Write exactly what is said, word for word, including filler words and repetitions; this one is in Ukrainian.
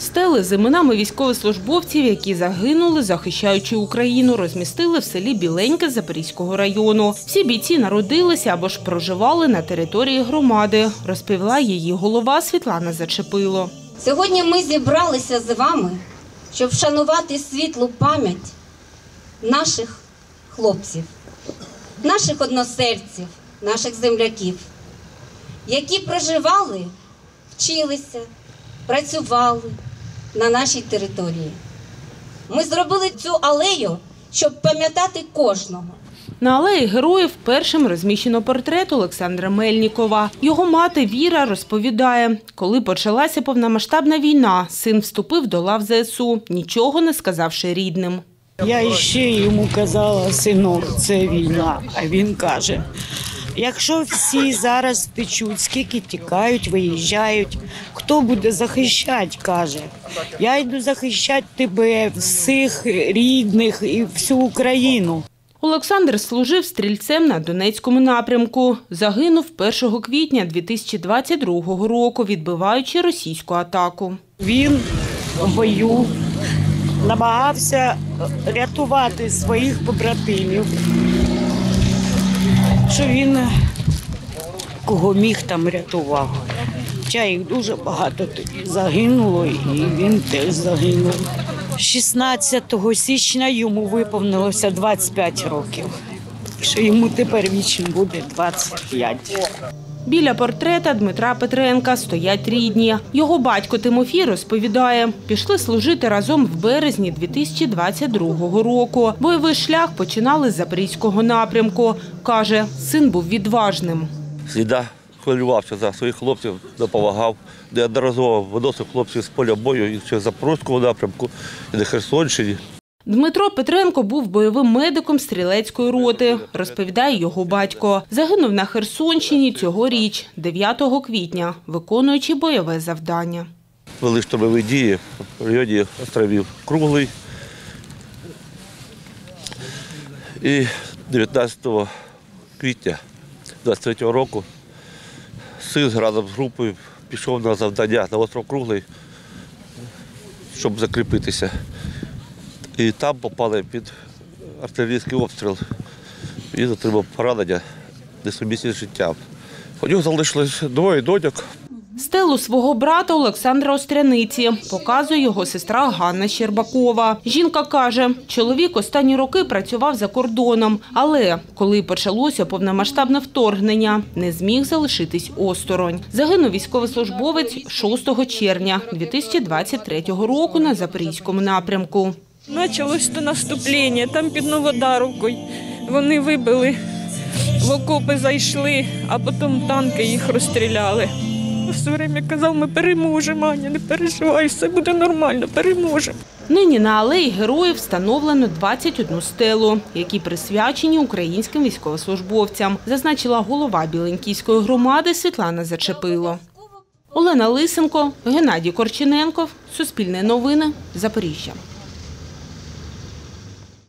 Стели з іменами військовослужбовців, які загинули, захищаючи Україну, розмістили в селі Біленьке Запорізького району. Всі бійці народилися або ж проживали на території громади, розповіла її голова Світлана Зачепило. Сьогодні ми зібралися з вами, щоб вшанувати світлу пам'ять наших хлопців, наших односельців, наших земляків, які проживали, вчилися, працювали на нашій території. Ми зробили цю алею, щоб пам'ятати кожного. На алеї героїв першим розміщено портрет Олександра Мельнікова. Його мати Віра розповідає, коли почалася повномасштабна війна, син вступив до лав зе ес у, нічого не сказавши рідним. Я ще йому казала: синок, це війна. А він каже: якщо всі зараз втечуть, скільки тікають, виїжджають, хто буде захищати, каже. Я йду захищати тебе, всіх рідних і всю Україну. Олександр служив стрільцем на Донецькому напрямку. Загинув першого квітня дві тисячі двадцять другого року, відбиваючи російську атаку. Він в бою намагався рятувати своїх побратимів, що він кого міг там рятував. Хоча їх дуже багато тоді загинуло, і він теж загинув. шістнадцятого січня йому виповнилося двадцять п'ять років, що йому тепер вічно буде двадцять п'ять. Біля портрета Дмитра Петренка стоять рідні. Його батько Тимофій розповідає, пішли служити разом в березні дві тисячі двадцять другого року. Бойовий шлях починали з Запорізького напрямку. Каже, син був відважним. Завжди хвилювався за своїх хлопців, допомагав. Неодноразово виносив хлопців з поля бою і через Запорізького напрямку, і на Херсонщині. Дмитро Петренко був бойовим медиком стрілецької роти, розповідає його батько. Загинув на Херсонщині цьогоріч, дев'ятого квітня, виконуючи бойове завдання. Вели штурмові дії в районі островів Круглий. І дев'ятнадцятого квітня двадцять третього року син разом з групою пішов на завдання на остров Круглий, щоб закріпитися. І там попали під артилерійський обстріл. Він отримав поранення, несумісні з життям. У нього залишилось двоє доньок. Стелу свого брата Олександра Остряниці показує його сестра Ганна Щербакова. Жінка каже, чоловік останні роки працював за кордоном, але коли почалося повномасштабне вторгнення, не зміг залишитись осторонь. Загинув військовослужбовець шостого червня дві тисячі двадцять третього року на Запорізькому напрямку. Почалось то наступлення, там під Новодаровкою. Вони вибили, в окопи зайшли, а потім танки їх розстріляли. Все время казав, ми переможемо, Аня, не переживай, все буде нормально, переможемо. Нині на алеї героїв встановлено двадцять одну стелу, які присвячені українським військовослужбовцям, зазначила голова Біленьківської громади Світлана Зачепило. Олена Лисенко, Геннадій Корчененков, Суспільне новини, Запоріжжя.